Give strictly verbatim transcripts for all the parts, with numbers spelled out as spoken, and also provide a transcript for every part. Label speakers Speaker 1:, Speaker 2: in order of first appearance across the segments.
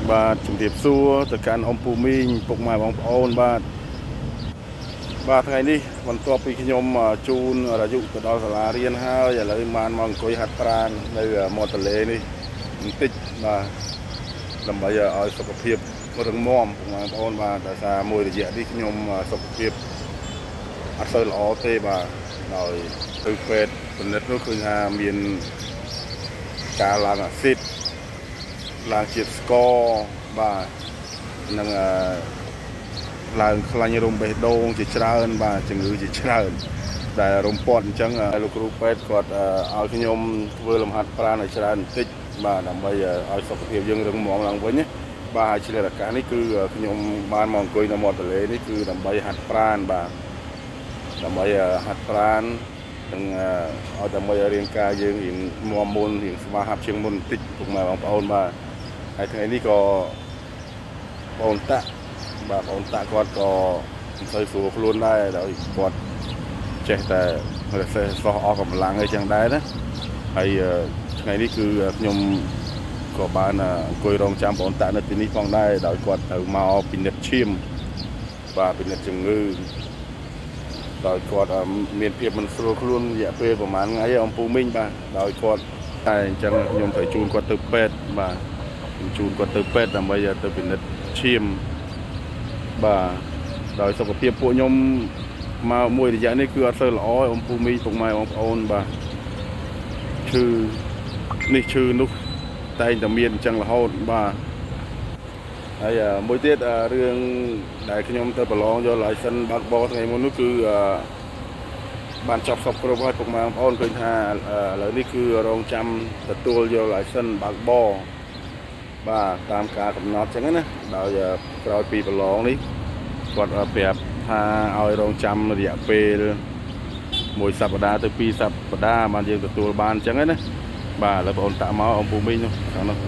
Speaker 1: បាទជំរាបសួរទៅកាន់អ៊ំពូមីងពុកម៉ែបងប្អូនបាទបាទថ្ងៃនេះបន្ទាប់ពីខ្ញុំជូនរយុទៅដល់សាលារៀនហើយឥឡូវបានមកអង្គុយហាត់ប្រាណនៅមាត់ទន្លេនេះបន្តិចបាទដើម្បីឲ្យសុខភាពរឹងមាំពុកម៉ែបងប្អូនបាទដោយសារមួយរយៈនេះខ្ញុំសុខភាពអត់សូវល្អទេបាទដោយទៅពេទ្យពិនិត្យនោះឃើញថាមានការឡើងអាស៊ីតឡើងជាតិស្ករបាទនឹងឡើងខ្លាញ់រោមបេះដូងជាច្រើនបាទជំងឺជាច្រើនដែលរំពាត់អញ្ចឹងលោកគ្រូពេទ្យគាត់ឲ្យខ្ញុំធ្វើលំហាត់ប្រាណឲ្យច្រើនបន្តិចបាទដើម្បីឲ្យសុខភាពយើងរឹងមាំឡើងវិញណាបាទហើយឆ្លៀតឱកាសនេះគឺខ្ញុំបានមកអង្គុយនៅមាត់ទន្លេនេះគឺដើម្បីហាត់ប្រាណបាទដើម្បីហាត់ប្រាណនឹងឲ្យដើម្បីឲ្យរាងកាយយើងរៀងមាំមុនរៀងស្វាហាប់ជាងមុនបន្តិចពុកម៉ែបងប្អូនបាទហើយថ្ងៃនេះក៏បងតាក់បាទបងតាក់គាត់ក៏មិនសូវស្រួលខ្លួនដែរដោយគាត់ចេះតែរសេះសោះអស់កម្លាំងអីចឹងដែរណាហើយថ្ងៃនេះគឺខ្ញុំក៏បានអង្គុយរងចាំបងតាក់នៅទីនេះផងដែរដោយគាត់ទៅមកពិនិត្យឈាមបាទពិនិត្យជំងឺដោយគាត់មានភាពមិនស្រួលខ្លួនរយៈពេលប្រហែលថ្ងៃអំពូមីងបាទដោយគាត់តែអញ្ចឹងខ្ញុំត្រូវជូនគាត់ទៅពេទ្យបាទជូនគាត់ទៅពេទ្យដើម្បីទៅពិនិត្យឈាមបាទដោយសុខភាពពួកខ្ញុំមកមួយរយៈនេះគឺអត់សូវល្អអំពូមីងពុកម៉ែបងប្អូនបាទឈឺនេះឈឺនោះតែងតែមានអញ្ចឹងរហូតបាទហើយមួយទៀតរឿងដែលខ្ញុំទៅប្រឡងយក license បើកបរថ្ងៃមុននោះគឺបានចប់សពគ្រប់ហើយពុកម៉ែបងប្អូនឃើញថាឥឡូវនេះគឺរងចាំទទួលយក license បើកបរបាទតាមការកំណត់ចឹងណាដោយក្រោយពីប្រឡងនេះគាត់ប្រាប់ថាឲ្យរងចាំរយៈពេលមួយសប្តាហ៍ទៅពីរសប្តាហ៍បានយើងទទួលបានចឹងណាបាទឥឡូវបងតាក់មកអំពូមីងនោះខាងនោះ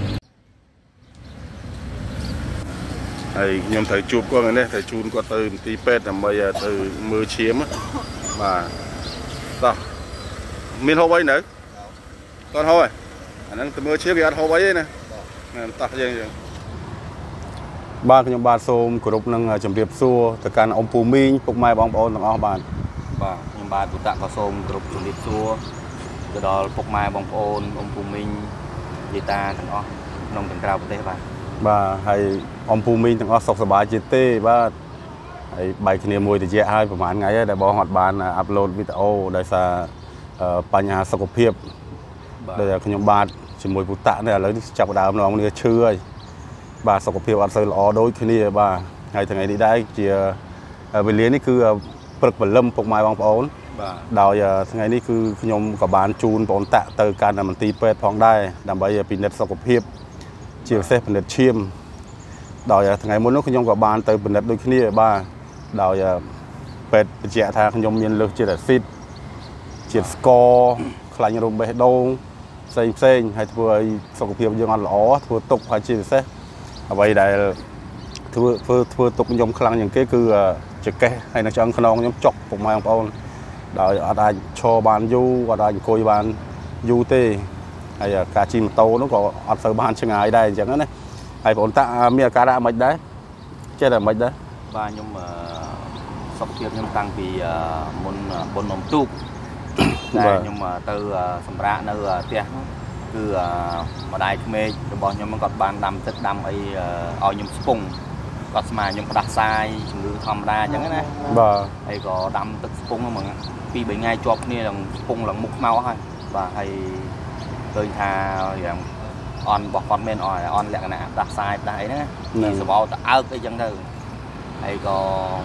Speaker 1: ហើយខ្ញុំត្រូវជួបគាត់នេះត្រូវជូនគាត់ទៅមន្ទីរពេទ្យដើម្បីទៅមើលឈាមបាទតោះមានហូបអីនៅតោះហូបហើយអាហ្នឹងទៅមើលឈាមគេអត់ហូបអីទេណាតោះយើងយើងបាទខ្ញុំបាទសូមគោរពនឹងជម្រាបសួរទៅកាន់អ៊ំពូមីងពុកម៉ែបងប្អូនទាំងអស់បាទ
Speaker 2: បាទខ្ញុំបាទពុតៈក៏សូមគោរពជម្រាបសួរទៅដល់ពុកម៉ែបងប្អូនអ៊ំពូមីងយាយតាទាំងអស់ក្នុងទាំងក្រៅប្រទេសបាទ
Speaker 1: បាទហើយអ៊ំពូមីងទាំងអស់សុខសប្បាយជាទេបាទហើយបែកគ្នាមួយរយៈហើយប្រហែលថ្ងៃហើយដែលបងអត់បានអាប់ឡូតវីដេអូដោយសារបញ្ហាសុខភាពដែលខ្ញុំបាទជាមួយពុតៈនេះឥឡូវនេះចាប់ដើមម្ដងនេះឈឺហើយបាទសុខភាពអត់សូវល្អដូចគ្នាបាទហើយថ្ងៃនេះដែរជាវេលានេះគឺព្រឹកព្រលឹមពុកម៉ែបងប្អូន
Speaker 2: បាទ
Speaker 1: ដោយថ្ងៃនេះគឺខ្ញុំក៏បានជូនបងតាក់ទៅកាន់មន្ទីរពេទ្យផងដែរដើម្បីពិនិត្យសុខភាពជាពិសេសពិនិត្យឈាមដោយថ្ងៃមុននោះខ្ញុំក៏បានទៅពិនិត្យដូចគ្នាបាទដោយពេទ្យបញ្ជាក់ថាខ្ញុំមានលើសជាតិអាស៊ីតជាតិស្ករខ្លាញ់រោមបេះដូងផ្សេងផ្សេងហើយធ្វើឲ្យសុខភាពយើងអត់ល្អធ្វើទុកហើយជាពិសេសអ្វីដែលធ្វើធ្វើធ្វើទុកខ្ញុំខ្លាំងជាងគេគឺចង្កេះហើយនៅឆ្អឹងខ្នងខ្ញុំចុកពុកម៉ែបងប្អូនដោយអត់អាចឈរបានយូរអត់អាចអង្គុយបានយូរទេហើយការជិះម៉ូតូនោះក៏អត់សូវបានឆ្ងាយដែរអញ្ចឹងណាហើយបងតាមានអាការៈមិនដែរចេះតែមិនដែរ
Speaker 2: បាទខ្ញុំសុខភាពខ្ញុំតាំងពីមុនបុណ្យនំទូកតែខ្ញុំទៅសម្រាកនៅផ្ទះនោះគឺម្ដាយក្មេករបស់ខ្ញុំគាត់បានដាំទឹកដាំអីឲ្យខ្ញុំស្ពងគាត់ស្មានខ្ញុំផ្ដាសាយជំងឺធម្មតាអញ្ចឹងណា
Speaker 1: បាទ
Speaker 2: ហើយក៏ដាំទឹកស្ពងហ្នឹងពីរបីថ្ងៃជាប់គ្នាឡើងស្ពងឡើងមុខខ្មៅហើយបាទហើយឃើញថាយ៉ាងអន់របស់គាត់មានអន់លក្ខណៈផ្ដាសាយផ្ដាអីហ្នឹងពីសបោតអើកអីចឹងទៅហើយក៏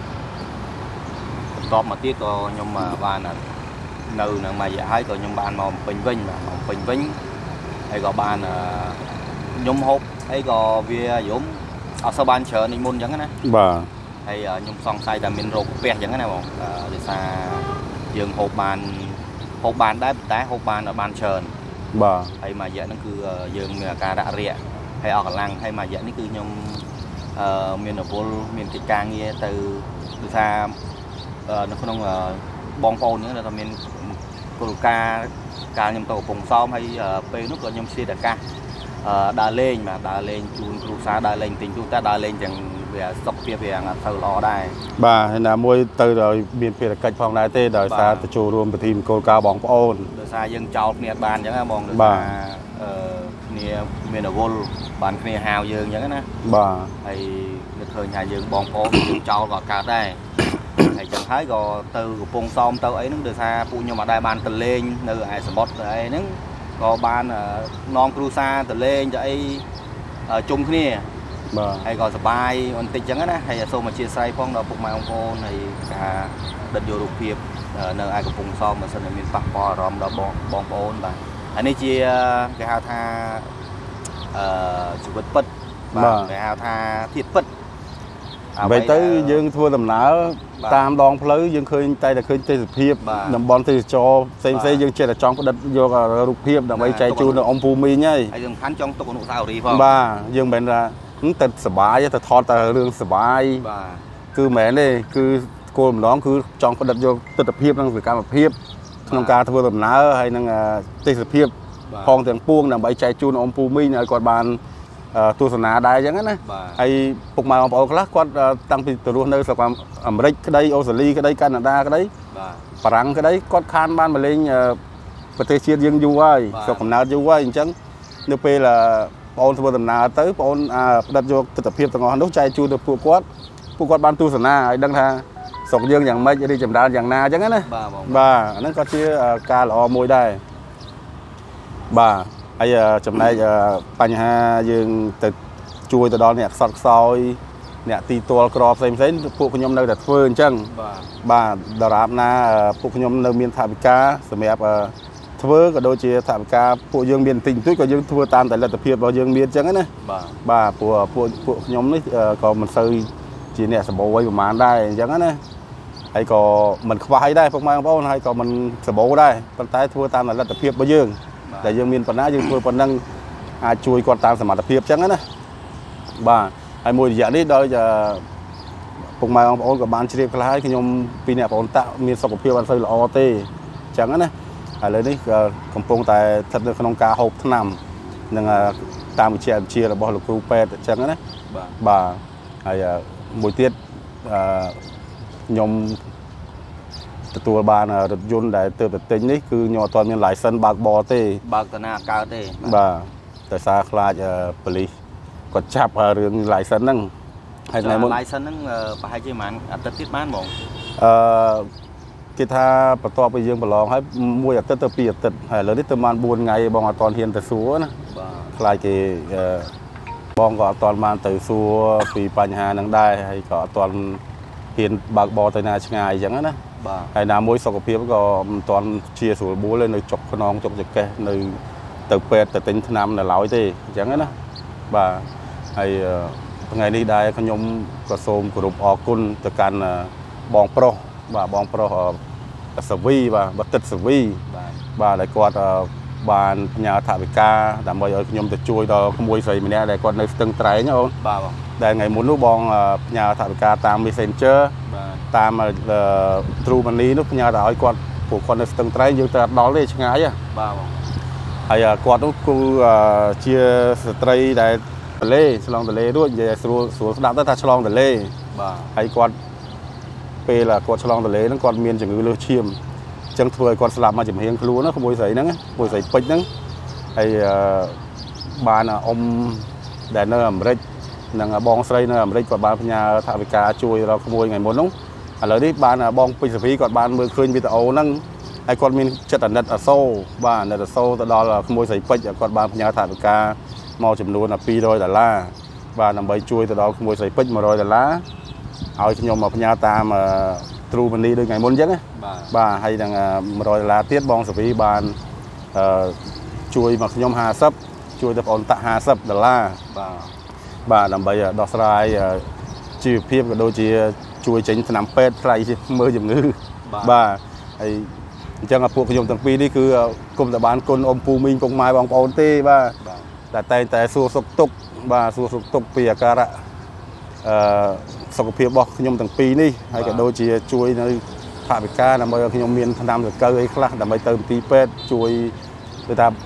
Speaker 2: បន្ទាប់មកទៀតក៏ខ្ញុំបាននៅនឹងមួយរយៈហើយក៏ខ្ញុំបានមកពេញវិញបាទមកពេញវិញហើយក៏បានខ្ញុំហូបអីក៏វាយំអត់សូវបានច្រើននេះមុនអញ្ចឹងណា
Speaker 1: បាទ
Speaker 2: ហើយខ្ញុំសង្ស័យថាមានរោគពះអញ្ចឹងណាបងដោយសារយើងហូបបានហូបបានដែរតែហូបបានអត់បានច្រើន
Speaker 1: បាទ
Speaker 2: ហើយមួយរយៈហ្នឹងគឺយើងមានអាការៈរាកហើយអស់កម្លាំងហើយមួយរយៈនេះគឺខ្ញុំអឺមានរវល់មានកិច្ចការងារទៅដោយសារនៅក្នុងបងប្អូនហ្នឹងដែលថាមានគោលការណ៍ការខ្ញុំទៅកំពង់សោមហើយពេលនោះក៏ខ្ញុំស្ទាយអាកាសដើរលេងបាទដើរលេងជូនគ្រួសារដើរលេងទិញទូតែដើរលេងទាំងវាសុខភាពវាអត់ទៅល្អដែរ
Speaker 1: បាទហើយណាមួយទៅដល់មានភារកិច្ចផងដែរទេដោយសារទៅចូលរួមពិធីមង្គលការបងប្អូន
Speaker 2: ដោយសារយើងចោលគ្នាបានអញ្ចឹងណាបងដោយសារអឺគ្នាមានរវល់បានគ្នាហៅយើងអញ្ចឹងណា
Speaker 1: បាទ
Speaker 2: ហើយនឹកឃើញថាយើងបងប្អូនយើងចោលក៏កើតដែរហើយចឹងហើយក៏ទៅកំពង់សោមទៅអីហ្នឹងដោយសារពួកខ្ញុំអត់ដែរបានទៅលេងនៅឯសមុទ្រទៅអីហ្នឹងក៏បាននាំគ្រួសារទៅលេងទៅអីជុំគ្នា
Speaker 1: បាទ
Speaker 2: ហើយក៏សប្បាយបន្តិចចឹងណាហើយសូមអធិស្ឋានផងដល់ពុកម៉ែបងប្អូនហើយការដិតយករូបភាពនៅឯកំពង់សោមបើសិនជាមានប៉ះពាល់អារម្មណ៍ដល់បងបងប្អូនបាទហើយនេះជាគេហៅថាអឺជីវិតពិតបាទគេហៅថាធាតុពិត
Speaker 1: អ្វីទៅយើងធ្វើដំណើរតាមដងផ្លូវយើងឃើញតែតែឃើញទេសភាពតំបន់ទេសចរផ្សេងផ្សេងយើងចេះតែចង់ផ្ដិតយករូបភាពដើម្បីចែកជូនដល់អ៊ំពូមីងហើយ
Speaker 2: ហើយសំខាន់ចង់ទុកអនុស្សាវរីយ៍ផង
Speaker 1: បាទយើងមិនមែនថាទៅសបាយទៅថតតែរឿងសបាយ
Speaker 2: បាទ
Speaker 1: គឺមិនមែនទេគឺគោលបំណងគឺចង់ផ្ដិតយកទស្សនភាពនិងសកម្មភាពក្នុងការធ្វើដំណើរហើយនឹងទេសភាពផងទាំងពួងដើម្បីចែកជូនអ៊ំពូមីងឲ្យគាត់បានទស្សនាដែរអញ្ចឹងណាហើយពុកម៉ែបងប្អូនខ្លះគាត់តាំងពីទៅរស់នៅស្រុកអាមេរិកក្តីអូស្ត្រាលីក្តីកាណាដាក្តីបារាំងក្តីគាត់ខានបានមកលេងប្រទេសជាតិយើងយូរហើយស្រុកកំណើតយូរហើយអញ្ចឹងនៅពេលបងអូនធ្វើដំណើរទៅបងអូនផ្ដិតយកទស្សនភាពទាំងអស់នោះចែកជូនទៅពួកគាត់ពួកគាត់បានទស្សនាឲ្យដឹងថាស្រុកយើងយ៉ាងម៉េចរីកចម្រើនយ៉ាងណាអញ្ចឹងណាបាទអាហ្នឹងក៏ជាការល្អមួយដែរបាទហើយចំណែកបញ្ហាយើងទៅជួយទៅដល់អ្នកខ្សត់ខ្សោយអ្នកទីទាល់ក្របផ្សេងផ្សេងពួកខ្ញុំនៅតែធ្វើអញ្ចឹងបាទដរាបណាពួកខ្ញុំនៅមានថវិកាសម្រាប់ធ្វើក៏ដូចជាថវិកាពួកយើងមានតិចតួចក៏យើងធ្វើតាមតែលទ្ធភាពរបស់យើងមានអញ្ចឹងណា
Speaker 2: បាទ
Speaker 1: បាទព្រោះពួកពួកខ្ញុំនេះក៏មិនសូវជាអ្នកសម្បូរអីប្រហែលដែរអញ្ចឹងណាហើយក៏មិនខ្វះអីដែរពុកម៉ែបងប្អូនហើយក៏មិនសម្បូរដែរប៉ុន្តែធ្វើតាមតែលទ្ធភាពរបស់យើងតែយើងមានប៉ុណ្ណាយើងធ្វើប៉ុណ្ណឹងអាចជួយគាត់តាមសមត្ថភាពអញ្ចឹងណាបាទហើយមួយរយៈនេះដោយពុកម៉ែបងប្អូនក៏បានជ្រាបខ្លះហើយខ្ញុំពីអ្នកបងប្អូនតាក់មានសុខភាពអត់សូវល្អទេអញ្ចឹងណាឥឡូវនេះកំពុងតែស្ថិតនៅក្នុងការហូបថ្នាំនឹងតាមវិជ្ជាជីវៈរបស់លោកគ្រូពេទ្យអញ្ចឹងណា
Speaker 2: បាទ
Speaker 1: បាទហើយមួយទៀតខ្ញុំទទួលបានរថយន្តដែលទើបតែទិញនេះគឺខ្ញុំអត់ទាន់មាន license បើកបរទេ
Speaker 2: បើកតាណាកើតទេ
Speaker 1: បាទតែសារខ្លាចប៉ូលីសគាត់ចាប់រឿង license ហ្នឹង
Speaker 2: ហើយថ្ងៃមុន license ហ្នឹងប្រហែលជាប្រហែលអាទិត្យទៀតបានហ្មង
Speaker 1: អឺគេថាបន្ទាប់ពីយើងប្រឡងហើយមួយអាទិត្យទៅពីរអាទិត្យហើយឥឡូវនេះទៅបានបួនថ្ងៃបងអត់ទាន់ហ៊ានទៅសួរណា
Speaker 2: បាទ
Speaker 1: ខ្លាចគេបងក៏អត់ទាន់បានទៅសួរពីបញ្ហាហ្នឹងដែរហើយក៏អត់ទាន់ហ៊ានបើកបរទៅណាឆ្ងាយអញ្ចឹងណា
Speaker 2: បាទ
Speaker 1: ហើយណាមួយសុខភាពក៏មិនទាន់ជាស្រួលបួលទេនៅចុកខ្នងចុកចកេះនៅទៅពេទ្យទៅទិញថ្នាំនៅឡើយទេអញ្ចឹងណាបាទហើយថ្ងៃនេះដែរខ្ញុំក៏សូមគោរពអរគុណទៅកាន់បងប្រុសបាទបងប្រុសសវីបាទបតិតសវី
Speaker 2: បាទ
Speaker 1: បាទដែលគាត់បានផ្ញើថវិកាដើម្បីឲ្យខ្ញុំទៅជួយដល់ក្មួយស្រីម្នាក់ដែលគាត់នៅស្ទឹងត្រែងអូន
Speaker 2: បាទ
Speaker 1: ដែលថ្ងៃមុននោះបងផ្ញើថវិកាតាម Messenger
Speaker 2: បាទ
Speaker 1: តាម True Money នោះផ្ញើទៅឲ្យគាត់ពួកគាត់នៅស្ទឹងត្រែងយើងទៅអត់ដល់ទេឆ្ងាយ
Speaker 2: បាទបង
Speaker 1: ហើយគាត់នោះគឺជាស្ត្រីដែលទលេឆ្លងទលេរួចនិយាយស្រួលស្រួលស្ដាប់ទៅថាឆ្លងទលេ
Speaker 2: បាទ
Speaker 1: ហើយគាត់ពេលគាត់ឆ្លងទលេហ្នឹងគាត់មានជំងឺលើសឈាមអញ្ចឹងធ្វើឲ្យគាត់ស្លាប់មកចំហៀងខ្លួនណាក្មួយស្រីហ្នឹងក្មួយស្រីពេជ្រហ្នឹងហើយបានអ៊ំដែលនៅអាមេរិកនិងបងស្រីនៅអាមេរិកគាត់បានផ្ញើថវិកាជួយដល់ក្មួយថ្ងៃមុនហ្នឹងឥឡូវនេះបានបងពេជ្រសវីគាត់បានមើលឃើញវីដេអូហ្នឹងហើយគាត់មានចិត្តអាណិតអាសូរបាទអាណិតអាសូរទៅដល់ក្មួយស្រីពេជ្រគាត់បានផ្ញើថវិកាមកចំនួនពីររយដុល្លារបាទដើម្បីជួយទៅដល់ក្មួយស្រីពេជ្រមួយរយដុល្លារឲ្យខ្ញុំមកផ្ញើតាម True Money ដូចថ្ងៃមុនអញ្ចឹងណាបាទហើយនឹងមួយរយដុល្លារទៀតបងសវីបានជួយមកខ្ញុំហាសិបជួយទៅបងតាក់ហាសិបដុល្លារ
Speaker 2: បាទ
Speaker 1: បាទដើម្បីដោះស្រាយជីវភាពក៏ដូចជាជួយចេញថ្នាំពេទ្យថ្លៃមើលជំងឺបាទហើយអញ្ចឹងពួកខ្ញុំទាំងពីរនេះគឺគុំតែបានគុណអ៊ំពូមីងពុកម៉ែបងប្អូនទេបាទតែតែងតែសួរសុខទុក្ខបាទសួរសុខទុក្ខពីអាការៈអឺសុខភាពរបស់ខ្ញុំទាំងពីរនេះហើយក៏ដូចជាជួយនៅថវិកាដើម្បីឲ្យខ្ញុំមានថ្នាំសង្កូវអីខ្លះដើម្បីទៅមន្ទីរពេទ្យជួយទៅថា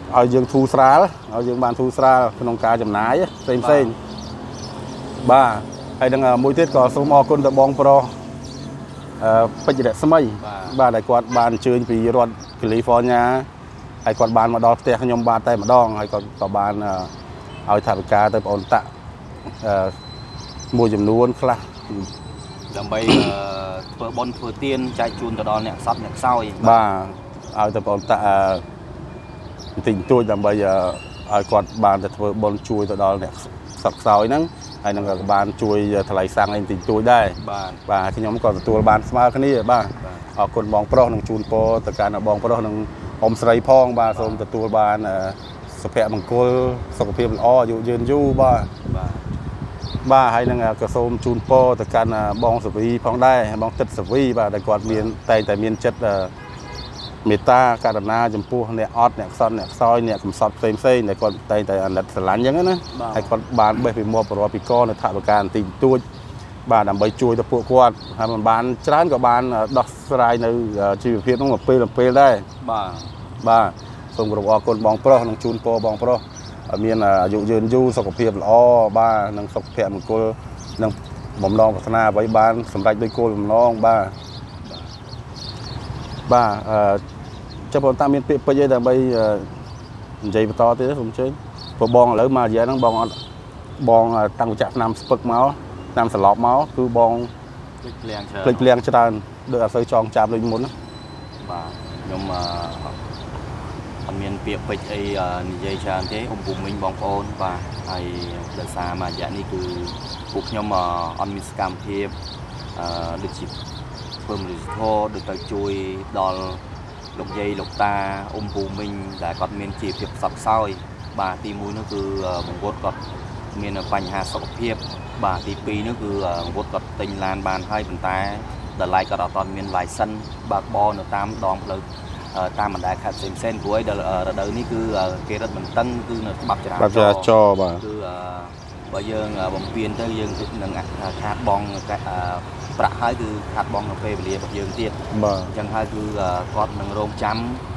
Speaker 1: ឲ្យយើងធូរស្រាលឲ្យយើងបានធូរស្រាលក្នុងការចំណាយផ្សេងផ្សេងបាទហើយនឹងមួយទៀតក៏សូមអរគុណទៅបងប្រុសអឺពេជ្ររស្មីបាទដែលគាត់បានអញ្ជើញពីរដ្ឋកាលីហ្វ័រញ៉ាហើយគាត់បានមកដល់ផ្ទះខ្ញុំបានតែម្ដងហើយគាត់ក៏បានឲ្យថវិកាទៅបងអូនតាក់អឺមួយចំនួនខ្លះ
Speaker 2: ដើម្បីធ្វើបុណ្យធ្វើទានចែកជូនទៅដល់អ្នកសពអ្នកខ្សោយ
Speaker 1: បាទឲ្យទៅបងតាក់បន្តិចបន្តួចដើម្បីឲ្យគាត់បានទៅធ្វើបុណ្យជួយទៅដល់អ្នកសពខ្សោយហ្នឹងហើយនឹងក៏បានជួយថ្លៃសាំងអីបន្តិចបន្តួចដែរ
Speaker 2: បាទ
Speaker 1: បាទខ្ញុំក៏ទទួលបានស្មើគ្នាបាទអរគុណបងប្រុសនឹងជូនពរទៅកាន់បងប្រុសនឹងអ៊ំស្រីផងបាទសូមទទួលបានសុភមង្គលសុខភាពល្អអាយុយឺនយូរបាទ
Speaker 2: បាទ
Speaker 1: បាទហើយនឹងក៏សូមជូនពរទៅកាន់បងសវីផងដែរបងទឹកសវីបាទដែលគាត់មានតែតែមានចិត្តមេត្តាករុណាចំពោះអ្នកអត់អ្នកខ្សត់អ្នកខ្សោយអ្នកកំសត់ផ្សេងផ្សេងដែលគាត់តែតែអាណិតស្រឡាញ់អញ្ចឹងណាហើយគាត់បានបេះពីមាត់បរិបពីកនៅថវិកាបន្តិចបន្តួចបាទដើម្បីជួយទៅពួកគាត់ហើយមិនបានច្រើនក៏បានដោះស្រាយនៅជីវភាពនោះមួយពេលមួយពេលដែរ
Speaker 2: បាទ
Speaker 1: បាទសូមគោរពអរគុណបងប្រុសនិងជូនពរបងប្រុសឲ្យមានអាយុយឺនយូរសុខភាពល្អបាទនិងសុខភាពមង្គលនិងបំណងប្រាថ្នាអ្វីបានសម្រេចដោយគោលបំណងបាទបាទអឺចាំបងតាមានពាក្យពេចន៍អីដើម្បីនិយាយបន្តទៀតសូមអញ្ជើញព្រោះបងឥឡូវមករយៈហ្នឹងបងអត់បងតាំងចាក់ឆ្នាំស្ពឹកមកឆ្នាំសន្លប់មកគឺបង
Speaker 2: ភ្លេចភ្លាំងច្រើន
Speaker 1: ភ្លេចភ្លាំងច្រើនដូចអត់សូវចងចាំដូចមុនណា
Speaker 2: បាទខ្ញុំអត់មានពាក្យពេចន៍អីនិយាយច្រើនទេអ៊ំពុំមីងបងប្អូនបាទហើយដោយសារមករយៈនេះគឺពួកខ្ញុំអត់មានសកម្មភាពអឺដូចជាធ្វើមរិទ្ធធម៌ដូចទៅជួយដល់លោកយាយលោកតាអ៊ំពូមីងដែលគាត់មានជីវភាពខ្សត់ខ្សោយបាទទីមួយនោះគឺបង្វត់គាត់មានបញ្ហាសុខភាពបាទទីពីរនោះគឺបង្វត់គាត់ទិញឡានបានហើយប៉ុន្តែដល់ឡែកគាត់អត់ទាន់មាន license បើកបរនៅតាមដងផ្លូវតាមបណ្ដាខេត្តផ្សេងផ្សេងព្រោះឯរដូវនេះគឺគេរឹតបន្តឹងគឺនៅច្បាប់ចរាចរណ៍
Speaker 1: ចរាចរណ៍បាទ
Speaker 2: គឺបើយើងបំពេញទៅយើងនឹងខាតបងប្រាក់ហើយគឺខាត់បងនៅពេលវេលារបស់យើងទៀត
Speaker 1: បាទ
Speaker 2: អញ្ចឹងហើយគឺគាត់នឹងរងចាំ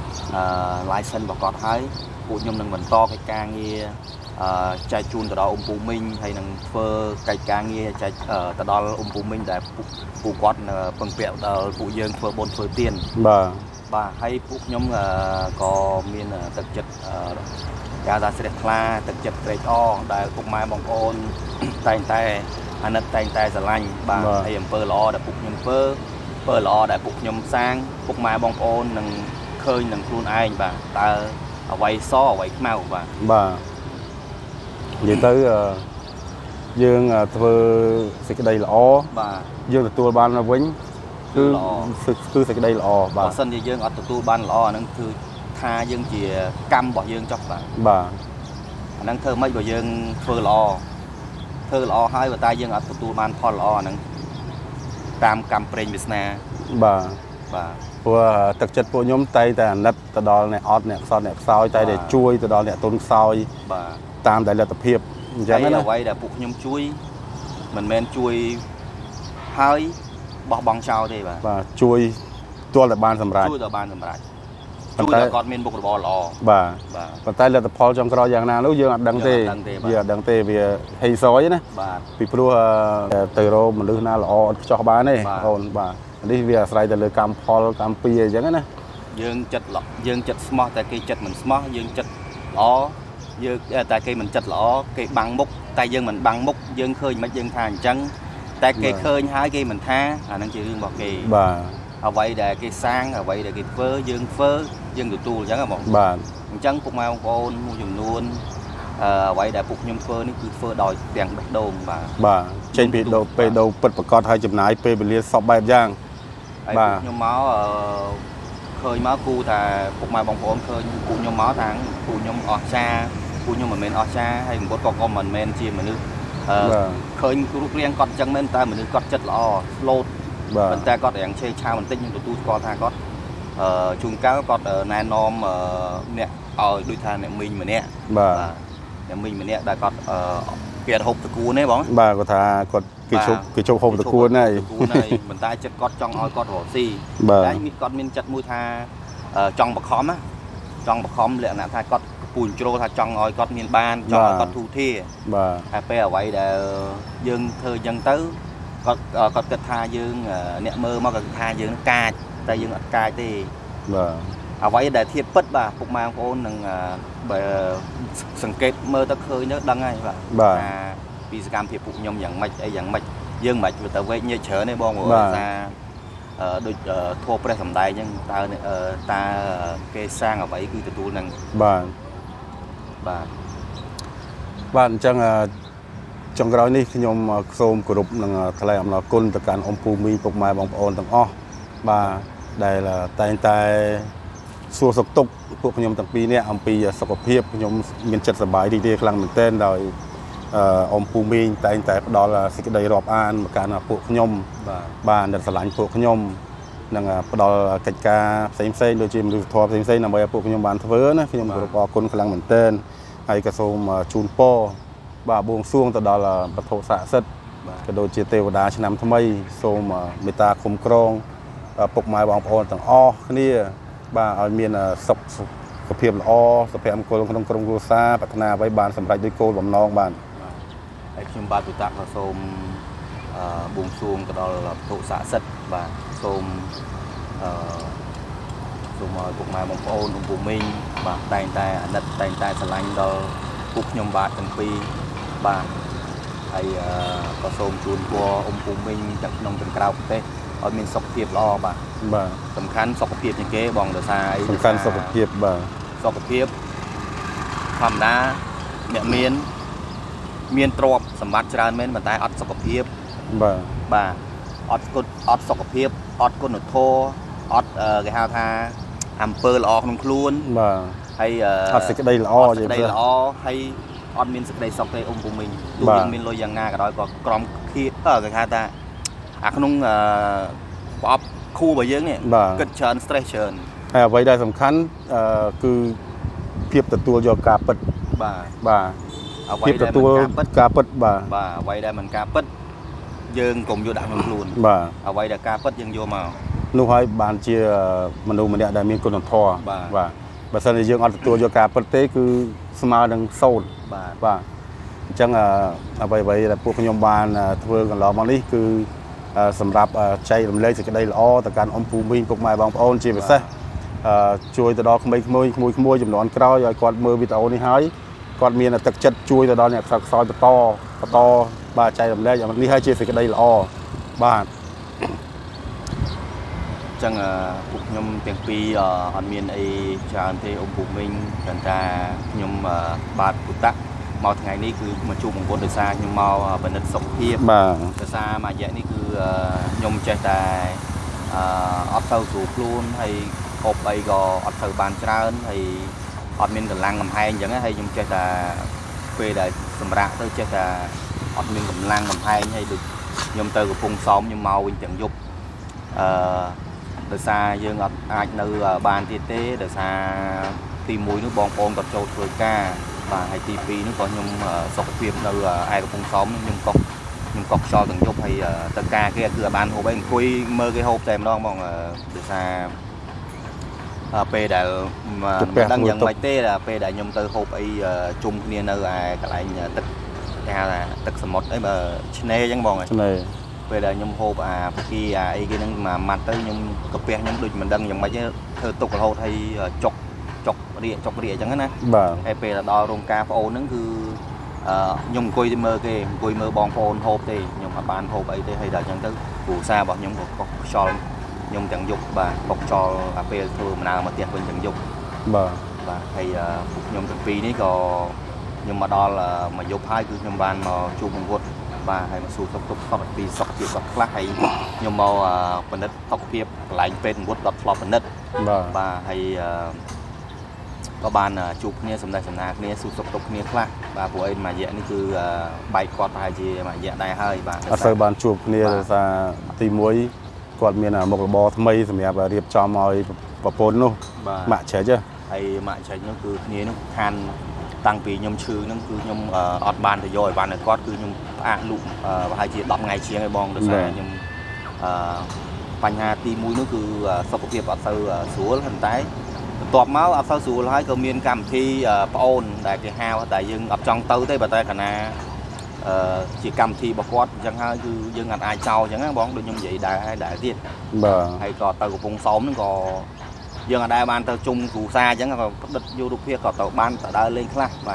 Speaker 2: license របស់គាត់ហើយពួកខ្ញុំនឹងបន្តកិច្ចការងារចែកជូនទៅដល់អ៊ំពូមីងហើយនឹងធ្វើកិច្ចការងារចែកទៅដល់អ៊ំពូមីងដែលពួកគាត់ពឹងពាក់ដល់ពួកយើងធ្វើបុណ្យធ្វើទាន
Speaker 1: បាទ
Speaker 2: បាទហើយពួកខ្ញុំក៏មានទឹកចិត្តការថាស្រះថ្លាទឹកចិត្តត្រេកអរដែលពុកម៉ែបងប្អូនតែងតែអាណិតតែងតែស្រឡាញ់បាទហើយអំពើល្អដែលពុកខ្ញុំធ្វើអំពើល្អដែលពុកខ្ញុំសាងពុកម៉ែបងប្អូននឹងឃើញនឹងខ្លួនឯងបាទតើអ្វីសអ្វីខ្មៅបាទ
Speaker 1: បាទនិយាយទៅយើងធ្វើសេចក្តីល្អ
Speaker 2: បាទ
Speaker 1: យើងទទួលបានមកវិញគឺគឺសេចក្តីល្អ
Speaker 2: បាទបើសិនជាយើងអត់ទទួលបានល្អអាហ្នឹងគឺថាយើងជាកម្មរបស់យើងចុះបាទ
Speaker 1: បាទ
Speaker 2: អាហ្នឹងធ្វើម៉េចបើយើងធ្វើល្អធ្វើល្អហើយបើតែយើងអត់ទទួលបានផលល្អអាហ្នឹងតាមកម្មប្រេងវាសនា
Speaker 1: បាទ
Speaker 2: បាទ
Speaker 1: ព្រោះទឹកចិត្តពួកខ្ញុំតែតែអាណិតទៅដល់អ្នកអត់អ្នកខ្សត់អ្នកខ្សោយតែតែជួយទៅដល់អ្នកទុនខ្សោយ
Speaker 2: បាទ
Speaker 1: តាមដែលលទ្ធភាពអញ្ចឹងណា
Speaker 2: អ្វីដែលពួកខ្ញុំជួយមិនមែនជួយហើយបោះបង់ចោលទេបាទ
Speaker 1: បាទជួយទាល់តែបានសម្រេច
Speaker 2: ជួយដល់បានសម្រេចជួយដល់គាត់មានមុខរបរល្អ
Speaker 1: បាទបាទប៉ុន្តែលទ្ធផលចុងក្រោយយ៉ាងណានោះយើងអត់ដឹងទេយើងអត់ដឹងទេវាហេសយណា
Speaker 2: បាទ
Speaker 1: ពីព្រោះទៅរកមនុស្សណាល្អអត់ខ្ចោះបានទេបងប្អូនបាទនេះវាអាស្រ័យទៅលើកម្មផលកម្មពីអញ្ចឹងណា
Speaker 2: យើងចិត្តយើងចិត្តស្មោះតែគេចិត្តមិនស្មោះយើងចិត្តល្អយើងតែគេមិនចិត្តល្អគេបាំងមុខតែយើងមិនបាំងមុខយើងឃើញមិនយើងថាអញ្ចឹងតែគេឃើញហើយគេមិនថាអានឹងជារឿងរបស់គេ
Speaker 1: បាទ
Speaker 2: អ្វីដែលគេសាងអ្វីដែលគេធ្វើយើងធ្វើយើងទទួលអញ្ចឹងហ៎បង
Speaker 1: បាទ
Speaker 2: អញ្ចឹងពុកម៉ែបងប្អូនមួយចំនួនអ្វីដែលពុកខ្ញុំធ្វើនេះគឺធ្វើដោយទាំងបេះដូងបាទ
Speaker 1: បាទចេញពីដូរពេលដូរពិតប្រកបហើយចំណាយពេលវេលាសពបែបយ៉ាង
Speaker 2: បាទខ្ញុំមកឃើញមកគូថាពុកម៉ែបងប្អូនឃើញពូខ្ញុំមកថាពូខ្ញុំអស្ចារ្យពូខ្ញុំមិនមែនអស្ចារ្យហើយបង្គាត់ក៏មិនមែនជាមនុស្សឃើញរូបរាងគាត់អញ្ចឹងមែនតែមនុស្សគាត់ចិត្តល្អស្លូតប៉ុន្តែគាត់រាងឆេឆាវបន្តិចខ្ញុំទទួលស្គាល់ថាគាត់ជួនកាលគាត់ណែនាំអ្នកឲ្យដូចថាអ្នកមីងម្នាក់
Speaker 1: បាទ
Speaker 2: អ្នកមីងម្នាក់ដែលគាត់គេហូបតគួនទេបង
Speaker 1: បាទគាត់ថាគាត់គេជប់គេជប់ហូបតគួនហើយ
Speaker 2: ប៉ុន្តែចិត្តគាត់ចង់ឲ្យគាត់រកស៊ីតែគាត់មានចិត្តមួយថាចង់បខំណាចង់បខំលក្ខណៈថាគាត់ pùn trô thà chọn ngồi cọt miền ban chọn cọt thu thi
Speaker 1: bà
Speaker 2: hai pe ở vậy để dương thơ dân tứ cọt cọt cật tha dương nẹt mơ mà cật tha dương ca tay dương ca thì
Speaker 1: bà
Speaker 2: ở vậy để thiệp bất bà phục mang ôn đừng bởi sừng kết mơ ta khơi nước đăng ngay bà vì cam thiệp phục nhom dạng mạch ấy dạng mạch dương mạch người ta quay như chớ này bong của ra đôi thua pre thầm đài nhưng ta ta kê sang ở vậy cứ từ tu năng
Speaker 1: bà
Speaker 2: bà
Speaker 1: bạn chẳng trong cái đó đi khi nhom xôm của đục là thay làm là côn từ cản ông phù mi phục mai bong ôn tầng o bà đây là tay tay xua sọc tụcพวกខ្ញុំទាំងពីរនាក់អំពីសុខភាពខ្ញុំមានចិត្តសប្បាយរីករាយខ្លាំងមែនទែនដោយអមពូមីងតែងតែផ្ដល់សេចក្តីរាប់អានមកកាន់ពួកខ្ញុំបាទដែលស្រឡាញ់ពួកខ្ញុំនឹងផ្ដល់កិច្ចការផ្សេងផ្សេងដូចជាមនុស្សធម៌ផ្សេងផ្សេងដើម្បីឲ្យពួកខ្ញុំបានធ្វើណាខ្ញុំគោរពអរគុណខ្លាំងមែនទែនហើយក៏សូមជូនពរបាទបួងសួងទៅដល់វត្ថុស័ក្តិសិទ្ធិក៏ដូចជាទេវតាឆ្នាំថ្មីសូមមេត្តាคุ้มครองពុកម៉ែបងប្អូនទាំងអស់គ្នាបាទឲ្យមានសុខសុខភាពល្អសុភមង្គលក្នុងក្រុមគ្រួសារប្រាថ្នាអ្វីបានសម្រេចដោយគោលបំណងបាន
Speaker 2: ហើយខ្ញុំបាទទូតាក៏សូមបួងសួងទៅដល់វត្ថុស័ក្តិសិទ្ធិបាទសូមអឺសូមឲ្យពុកម៉ែបងប្អូនôngពូមីងបាទតែងតែអាណិតតែងតែស្រឡាញ់ដល់ពួកខ្ញុំបាទទាំងពីរបាទហើយក៏សូមជូនពរôngពូមីងទាំងក្នុងទាំងក្រៅប្រទេសឲ្យមានសុខភាពល្អបាទ
Speaker 1: បាទ
Speaker 2: សំខាន់សុខភាពជាងគេបងដោយសារអី
Speaker 1: សំខាន់សុខភាពបាទ
Speaker 2: សុខភាពធម្មតាអ្នកមានមានទ្រព្យសម្បត្តិច្រើនមែនប៉ុន្តែអត់សុខភាព
Speaker 1: បាទ
Speaker 2: បាទអត់គុណអត់សុខភាពអត់គុណធម៌អត់គេហៅថាអំពើល្អក្នុងខ្លួន
Speaker 1: បាទ
Speaker 2: ហើយ
Speaker 1: អត់សេចក្តីល្អ
Speaker 2: សេចក្តីល្អហើយអត់មានសេចក្តីសុខទេôngពូមីងទោះយើងមានលុយយ៉ាងណាក៏ដោយក៏ក្រំខៀគេហៅថាអាក្នុងប្រអប់ខួររបស់យើងនេះគិតច្រើន stress ច្រើន
Speaker 1: ហើយអ្វីដែលសំខាន់គឺភាពទទួលយកការពិត
Speaker 2: បាទ
Speaker 1: បាទ
Speaker 2: អ្វីដែល
Speaker 1: ទទួលការពិតបាទ
Speaker 2: បាទអ្វីដែលមិនការពិតយើងកុំយកដាក់ក្នុងខ្លួន
Speaker 1: បាទ
Speaker 2: អ្វីដែលការពិតយើងយកមក
Speaker 1: នោះហើយបានជាមនុស្សម្នាក់ដែលមានគុណធម៌បាទបើសិនជាយើងអត់ទទួលយកការពិតទេគឺស្មើនឹងសូន្យ
Speaker 2: បាទ
Speaker 1: បាទអញ្ចឹងអ្វីអ្វីដែលពួកខ្ញុំបានធ្វើកន្លងមកនេះគឺសម្រាប់ចែករំលែកសេចក្តីល្អទៅកាន់ôngពូមីងពុកម៉ែបងប្អូនជាពិសេសជួយទៅដល់ក្មេងៗក្មួយក្មួយចំនួនក្រោយឲ្យគាត់មើលវីដេអូនេះហើយគាត់មានទឹកចិត្តជួយទៅដល់អ្នកខ្សោយបន្តបន្តបាទចែករំលែកនេះហើយជាសេចក្តីល្អបាទ
Speaker 2: អញ្ចឹងពួកខ្ញុំទាំងពីរអត់មានអីច្រើនទេôngពូមីងតែថាខ្ញុំបាទពុតៈមកថ្ងៃនេះគឺមកជួបបងប្អូនដោយសារខ្ញុំមកបនិតសុខភាព
Speaker 1: បាទ
Speaker 2: ដោយសារមួយរយៈនេះគឺខ្ញុំចេះតែអត់ទៅស្រួលខ្លួនហើយហូបអីក៏អត់ទៅបានច្រើនហើយអត់មានកម្លាំងកំហែងអញ្ចឹងហើយខ្ញុំចេះតែពេលដែលសម្រាកទៅចេះតែអត់មានកម្លាំងកំហែងហើយដូចខ្ញុំទៅកំពង់សោមខ្ញុំមកវិញទាំងយប់អឺដោយសារយើងអត់អាចនៅបានទៀតទេដោយសារទីមួយនោះបងប្អូនគាត់ចូលធ្វើការបាទហើយទីពីរនោះក៏ខ្ញុំសុខភាពនៅឯកំពង់សោមខ្ញុំកុកខ្ញុំកុកខ្យល់ទាំងយប់ហើយទៅការគេគឺបានហូបអីអង្គុយមើលគេហូបតែម្ដងបងដោយសារពេលដែលមិនដឹងយ៉ាងម៉េចទេពេលដែលខ្ញុំទៅហូបអីជុំគ្នានៅឯកន្លែងទឹកគេហៅថាទឹកសមុទ្រអីបើឆ្នេរអញ្ចឹងបង
Speaker 1: ឆ្នេរ
Speaker 2: ពេលដែលខ្ញុំហូបអាភាគីអាអីគេហ្នឹងមួយម៉ាត់ទៅខ្ញុំកាពះខ្ញុំដូចមិនដឹងយ៉ាងម៉េចទេធ្វើទុករហូតហើយចុកចុករៀកចុករៀកអញ្ចឹងណា
Speaker 1: បាទ
Speaker 2: ហើយពេលដល់រោងការប្អូនហ្នឹងគឺខ្ញុំអង្គុយទៅមើលគេអង្គុយមើលបងប្អូនហូបទេខ្ញុំអត់បានហូបអីទេហើយដល់អញ្ចឹងទៅគ្រូសារបស់ខ្ញុំក៏កុកខ្យល់ខ្ញុំទាំងយប់បាទកុកខ្យល់អាពេលធ្វើដំណើរមកផ្ទះវិញទាំងយប់
Speaker 1: បាទ
Speaker 2: បាទហើយពួកខ្ញុំទាំងពីរនេះក៏ខ្ញុំមកដល់មកយប់ហើយគឺខ្ញុំបានមកជួបបងវត្តបាទហើយមកសួរទុកទុកខុសពីសុខភាពគាត់ខ្លះហើយខ្ញុំមកពិនិត្យសុខភាពកន្លែងពេទ្យវត្តដល់ធ្លាប់ពិនិត្យ
Speaker 1: បាទ
Speaker 2: បាទហើយក៏បានជួបគ្នាសម្ដែងសម្ដាគ្នាសួរសុខទុក្ខគ្នាខ្លះបាទព្រោះអីមួយរយៈនេះគឺបែកគាត់ប្រហែលជាមួយរយៈដែរហើយបាទ
Speaker 1: អត់សូវបានជួបគ្នាដោយសារទីមួយគាត់មានមុខរបរថ្មីសម្រាប់រៀបចំឲ្យប្រពន្ធនោះម៉ាក់ច្រេច
Speaker 2: ហើយម៉ាក់ច្រេចនោះគឺគ្នានោះខានតាំងពីខ្ញុំឈឺហ្នឹងគឺខ្ញុំអត់បានទៅយកឲ្យបានឲ្យគាត់គឺខ្ញុំផ្អាកលុបប្រហែលជាដប់ថ្ងៃជាងឲ្យបងដោយសារខ្ញុំអឺបញ្ហាទីមួយនោះគឺសុខភាពអត់ទៅស្រួលប៉ុន្តែបន្ tọp máu ập sau sùi lại có miên cầm thi ôn đại cái hao tại dương ập trong tàu tới bà tay cả na chỉ cầm thi bọc quát chẳng hay cứ dương ngặt ai trâu chẳng á bóng được như vậy đại đại tiên hay có tàu của vùng xóm nó có dương ở đây ban tàu chung cụ xa chẳng có đất vô đục kia có tàu ban ở đây lên khác và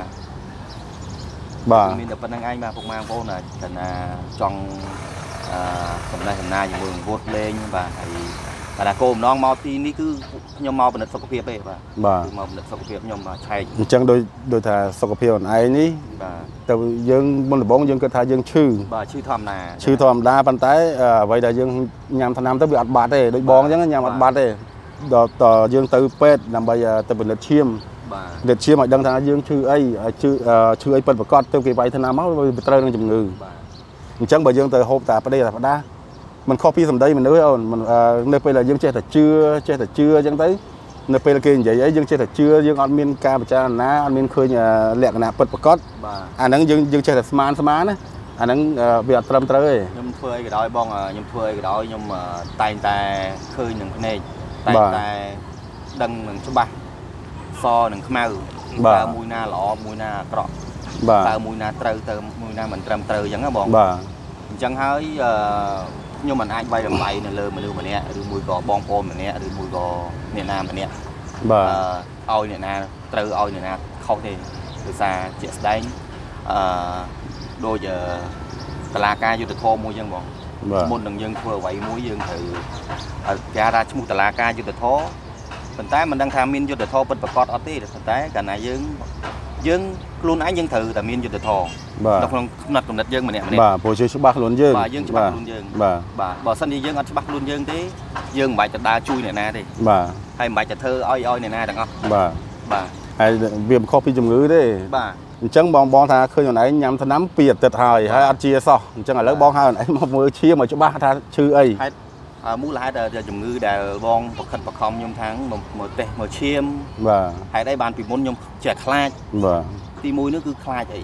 Speaker 1: bà
Speaker 2: mình được phần năng anh bà phục mang vô là thành trong phần này hình này mường vốt lên và và là cô non mau tí ní cứ nhom mau bên đất sọc phiệp ấy và
Speaker 1: bà
Speaker 2: mau bên đất sọc phiệp nhom mà chay
Speaker 1: chẳng đôi đôi thà sọc phiệp này ní từ dương môn bóng dương cơ thà dương chư
Speaker 2: bà chư thòm nà
Speaker 1: chư thòm đa bàn tay vậy là dương nhằm thằng nam tới bị ạt bát đây đôi bóng chẳng nhằm ạt bát đây đò tò dương từ pet làm bây giờ từ bên đất chiêm đất chiêm mà đăng thà dương chư ấy chư chư ấy bên bậc con từ cái vậy thằng nam máu bị trơi đang chìm ngừ chẳng bởi dương từ hôm tại đây là đa mình copy tầm đây mình nói không mình nơi bây là dương chơi thật chưa chơi thật chưa chẳng tới nơi bây là kia vậy ấy dương chơi thật chưa dương admin ca cha ná admin khơi nhà lẹt nạp bật bật cót anh đang dương dương chơi thật smart smart á anh đang việc trầm tới
Speaker 2: nhom phơi cái đói bong nhom phơi cái đói nhom tay tay khơi những cái này tay tay đằng những số ba so những khmau ba mùi na lọ mùi na cọ ba mùi na trâu trâu mùi na mình trầm trâu chẳng á bong chẳng hơi nhưng mình anh bay làm bay này lơ mà đưa mà nè đưa mùi gò bong ôm mà nè đưa mùi gò nè nam mà nè oi nè na trâu oi nè na không thì từ xa chuyện đánh đôi giờ là ca vô từ thô mua dân bọn môn đừng dân vừa vậy muối dân thử ra ra mua là ca vô từ thô mình tái mình đang tham miên vô từ thô bên bậc cọt ở tí mình tái cả này dân dân luôn ấy dân thử tại miên vô từ thô đọc không nặt cùng nặt dân mà nè
Speaker 1: bà bồi chơi số bạc luôn dân
Speaker 2: bà dân cho bạc luôn dân bà bà bà sân đi dân ăn cho bạc luôn dân thế dân bài chặt đa chui này na đi bà hay bài chặt thơ oi oi này na được không
Speaker 1: bà
Speaker 2: bà
Speaker 1: hay viêm copy chấm ngữ đấy
Speaker 2: bà
Speaker 1: chẳng bong bong thà khơi nhỏ này nhắm thằng nắm piệt tật hời hay ăn chia so chẳng là lớp bong hai này mà mới chia mà cho ba thà chư ấy
Speaker 2: muốn là hai giờ chấm ngữ đào bong bậc khẩn bậc không nhung tháng một một tệ một chiêm
Speaker 1: và
Speaker 2: hay đây bàn bị môn nhung trẻ khai
Speaker 1: và
Speaker 2: ti mũi nó cứ khai vậy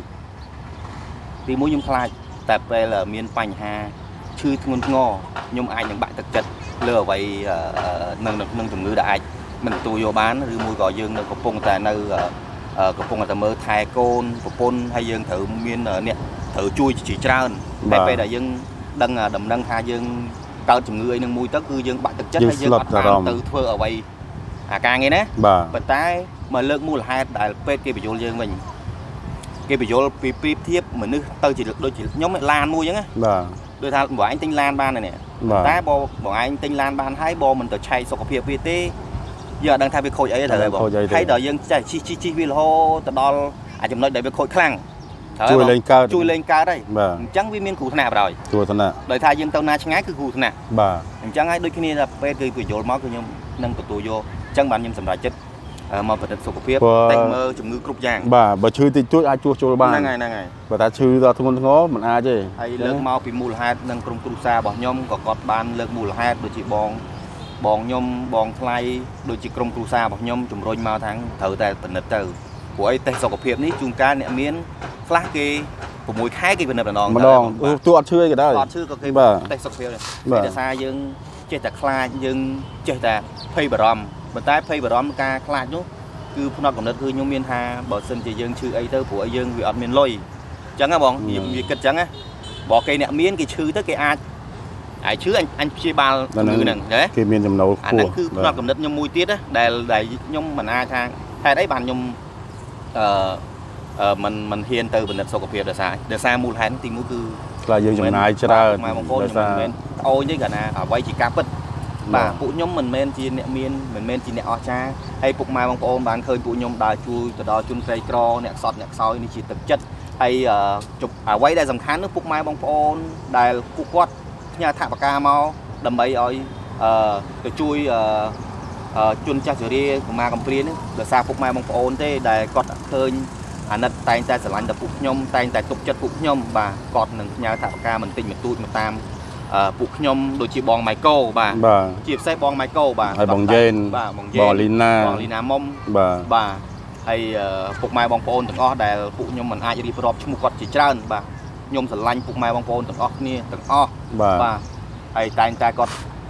Speaker 2: ti mũi nhung khai tại đây là miền Pành Hà chư thôn ngò nhung ai những bạn thực chất lừa vậy nâng nâng chấm ngữ đại mình tui vô bán rồi mua gò dương nó có phong tại nơi có phong là mơ thai côn của pôn hay dương thử miên nè thử chui chỉ trơn hay bây giờ dương đăng đầm đăng tha dương cao chừng người nâng mùi tất cư dương bạn thực chất hay dương bắt bàn từ thưa ở vậy à ca nghe nè vận tái mà lượng mua là hai đại pet kia bị vô dương mình kia bị vô pi pi thiếp mà nước tôi chỉ được đôi chỉ nhóm lan mua chứ á đôi thằng bỏ anh tinh lan ban này nè tái bo bỏ anh tinh lan ban hai bo mình từ chay sọc phiệp vi tê giờ đang thay việc khôi ấy thời bỏ hay đợi dân chạy chi chi chi vi hô từ đó à chúng nói để việc khôi khăng
Speaker 1: chui lên cao
Speaker 2: chui lên cao đây chẳng vi miên cụ thằng nào rồi
Speaker 1: chui thằng nào
Speaker 2: đợi thay dân tàu na ngay cứ cụ thằng nào
Speaker 1: bà
Speaker 2: chẳng ai đôi khi là pe cười cười vô máu cười nhung nâng tụi tôi vô chẳng bạn nhung sầm đại chết mà phải sọc phiệp tay mơ chủng ngư cục giang
Speaker 1: bà bà chui thì chui ai chui chui ba
Speaker 2: ngày ngày
Speaker 1: bà ta chui ra thôn ngó mình ai chứ
Speaker 2: hay lớn mau bị mù hai nâng trong cục xa bỏ nhom có cọt ban lớn mù hai đôi chị bong bong nhom bong thay đôi chị trong cục xa bỏ nhom chủng rồi mau tháng thử tại tỉnh đất từ của ấy tay sọc phiệp ní chung cá nẹm miến flash kia của mùi khai cái bên này là nòng
Speaker 1: nòng tôi ăn chưa cái đó
Speaker 2: ăn chưa có cái tay sọc phiệp này để xa dương chơi tại khai dương chơi tại pay bờ rom bên tay pay bờ rom ca khai nhú cứ nó còn đất cứ nhung miên hà bỏ sân chỉ dương chữ ấy tới của dương vì ăn miên lôi chẳng á bọn vì kịch chẳng á bỏ cây nẹm miến cái chữ tới cái ai ai chứ anh anh chia ba người nè đấy
Speaker 1: cái miên nhầm nấu
Speaker 2: anh cứ nó còn đất nhung mùi tiết á để để nhung mình ai thang hay đấy bàn nhung mình mình hiền từ bên đất sọc phiệp để xa để xa mua hàng thì mua cứ
Speaker 1: là dương chồng này chưa ra
Speaker 2: mà một con mình ôi chứ cả nè ở quay chỉ cáp bất bà phụ nhóm mình men chi nẹm miên mình men chi nẹm o cha hay phục mai bông ôn bán khơi phụ nhóm đài chui từ đó chun cây cro nẹm sọt nẹm soiนี่chỉ thực chất hay chụp ở quay đây dòng khán nước phục mai bông ôn đài phụ quát nhà thả bạc ca mau đầm bay ơi từ chui chun cha chửi đi của ma cầm priên để xa phục mai bông ôn thế đài cọt khơi anh đặt tay tay sờ lạnh tập phục nhóm tay tay tục chất phục nhóm bà cọt nâng nhà thả bạc ca mình tinh mình tui mình tam phụ nhom đôi chị bong Michael bà chị xe bong Michael bà
Speaker 1: hay bong Jane bong Lina
Speaker 2: bong Lina mông bà hay phục mai bong Paul từng o để phụ nhom mình ai đi prop chung một con chỉ trơn bà nhom sờ lạnh phục mai bong Paul từng o nè từng o bà hay tay tay con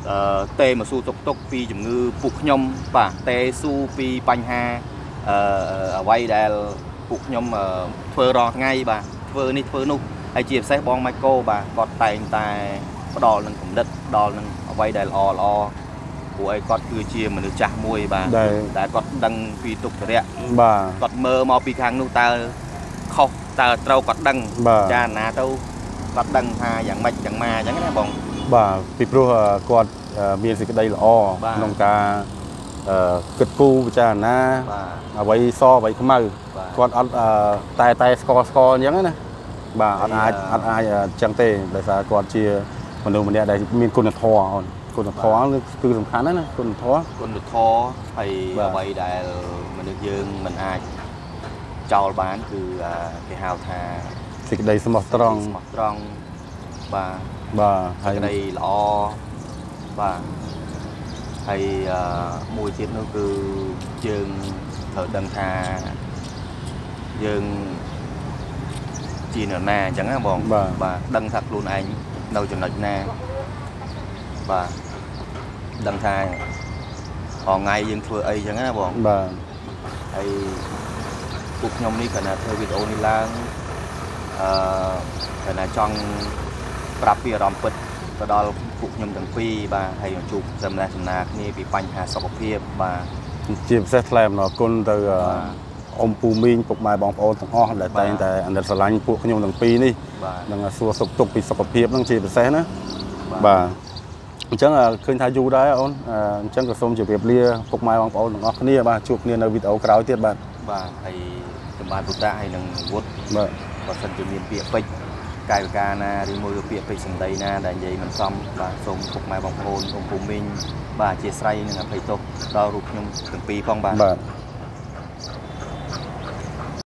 Speaker 2: เตะมาสู้ตกตกปีจมือปุกยมป่ะเตะสู้ปีปัญหาไว้ได้ปุกยมเฟอร์รอไงป่ะเฟอร์นี่เฟอร์นุกไอจีบเซบองไมโครป่ะกอดแต่งแต่ดอลนึงผมดัดดอลนึงเอาไว้ได้รอรอcủa ai có cứ chia mà được trả mùi bà đã có đăng phi tục rồi đấy
Speaker 1: bà
Speaker 2: có mơ mò pi khang nu ta khóc ta trâu có đăng cha nà trâu có đăng ha dạng mạch dạng ma chẳng cái bông
Speaker 1: bà vì pro con miền dịch đây là o nông ca cực cu cha na vậy so vậy không mơ con ăn tay tay score score nhắn này bà ăn ai ăn ai chẳng tê tại sao con chia còn đâu mà đây miền cồn thòคนท้อคือสำคัญนะนะคนท้อ
Speaker 2: คนท้อไปเอาไว้ได้มันđượcยืงมันอาจเจ้าบ้านคือcái hào thà
Speaker 1: สิ่งใดสมองตรอง
Speaker 2: สมองตรองบ่า
Speaker 1: บ่า
Speaker 2: สิ่งใดล้อบ่าhay mùi chết nó cứ dương thở đằng thà dương chỉ nở nà chẳng hạn bọn bà đằng thật luôn anh đâu cho nợ nà bà đăng thai còn ngày dân thưa ấy chẳng á bọn
Speaker 1: bà
Speaker 2: hay cuộc nhom đi phải là theo video đi lang phải là trong prap bia rom pet từ đó cuộc nhom từng phi bà hay chụp xem là xem làนี่bị banh hà sọc phi bà
Speaker 1: chìm xe làm nó con từ ông Pù Minh phục mai bóng ôn thằng ho để tayแต่อันเดอร์สไลน์พวกขยมtừng phiนี่ดังสัวสกตกปีสกปรกนั่งchìm xeนะbà chẳng là khơi thay du đấy ông chẳng có xong chỉ việc lia phục mai bằng ôn ngọc nia bà chụp nia ở video cáo tiết bạn
Speaker 2: bà hay tụi bạn tụi ta hay đừng vuốt và sân từ miền biển pích cài ca na đi môi biển pích sừng tây na đại vậy mình xong bà xong phục mai bằng ôn ông Phú Minh bà chia say nên là phải tốt đo rụt nhung từng pi phong bà